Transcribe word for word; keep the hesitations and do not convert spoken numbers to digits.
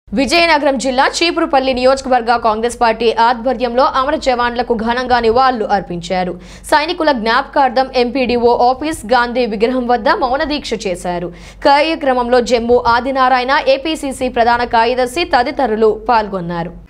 విజయనగరం జిల్లా చీపురుపల్లి నియోజకవర్గ కాంగ్రెస్ పార్టీ ఆధ్వర్యంలో అమర జవాన్లకు ఘనంగా నివాళులు అర్పించారు. సైనికుల జ్ఞాపకార్థం mpdo ఆఫీస్ గాంధీ విగ్రహం వద్ద మౌన దీక్ష చేశారు. కార్యక్రమంలో జమ్ము ఆదినారాయణ, ఏపీసీసీ ప్రధాన కార్యదర్శి తదితరులు పాల్గొన్నారు.